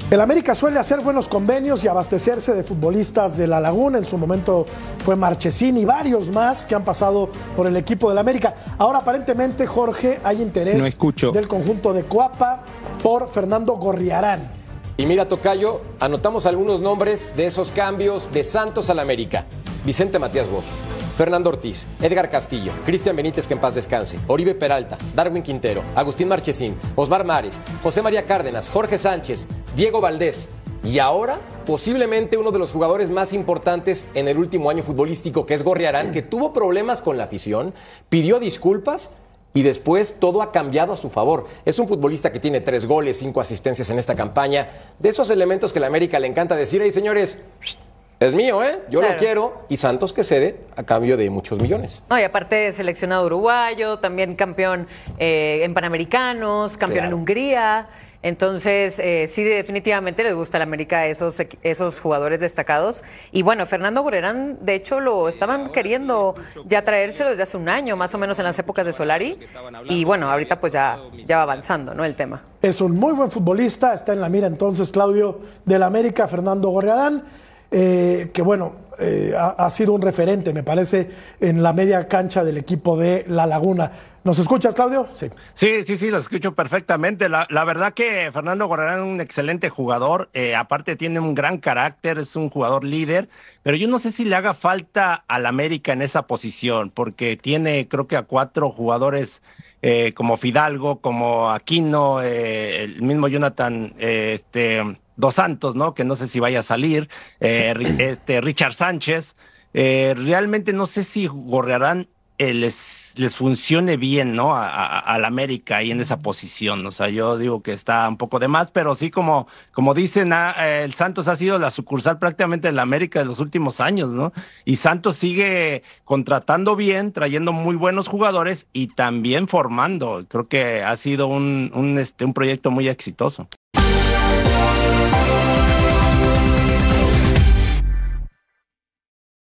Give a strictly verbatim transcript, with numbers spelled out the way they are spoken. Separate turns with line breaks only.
El América suele hacer buenos convenios y abastecerse de futbolistas de La Laguna. En su momento fue Marchesín y varios más que han pasado por el equipo del América. Ahora aparentemente, Jorge, hay interés
no escucho.
del conjunto de Coapa por Fernando Gorriarán.
Y mira, tocayo, anotamos algunos nombres de esos cambios de Santos al América. Vicente Matías Bozo, Fernando Ortiz, Edgar Castillo, Cristian Benítez, que en paz descanse, Oribe Peralta, Darwin Quintero, Agustín Marchesín, Osmar Mares, José María Cárdenas, Jorge Sánchez, Diego Valdés. Y ahora, posiblemente uno de los jugadores más importantes en el último año futbolístico, que es Gorriarán, que tuvo problemas con la afición, pidió disculpas y después todo ha cambiado a su favor. Es un futbolista que tiene tres goles, cinco asistencias en esta campaña. De esos elementos que a la América le encanta decir, hey señores, es mío, ¿eh? Yo claro. lo quiero. Y Santos que cede a cambio de muchos millones.
No, y aparte seleccionado uruguayo, también campeón eh, en Panamericanos, campeón claro. en Hungría. Entonces, eh, sí, definitivamente les gusta a la América esos, esos jugadores destacados. Y bueno, Fernando Gorriarán, de hecho, lo estaban queriendo ya traérselo desde hace un año, más o menos en las épocas de Solari. Y bueno, ahorita pues ya, ya va avanzando, ¿no? El tema.
Es un muy buen futbolista, está en la mira entonces, Claudio, del América, Fernando Gorriarán. Eh, que bueno, eh, ha, ha sido un referente, me parece, en la media cancha del equipo de La Laguna. ¿Nos escuchas, Claudio? Sí,
sí, sí, sí, lo escucho perfectamente. La, la verdad que Fernando Gorriarán es un excelente jugador, eh, aparte tiene un gran carácter, es un jugador líder, pero yo no sé si le haga falta al América en esa posición, porque tiene creo que a cuatro jugadores eh, como Fidalgo, como Aquino, eh, el mismo Jonathan, eh, este... Dos Santos, ¿no? Que no sé si vaya a salir, eh, este, Richard Sánchez, eh, realmente no sé si Gorriarán eh, les, les funcione bien, ¿no? A, a, a la América ahí en esa posición, o sea, yo digo que está un poco de más, pero sí como, como dicen, ah, eh, el Santos ha sido la sucursal prácticamente de la América de los últimos años, ¿no? Y Santos sigue contratando bien, trayendo muy buenos jugadores y también formando, creo que ha sido un, un, este, un proyecto muy exitoso.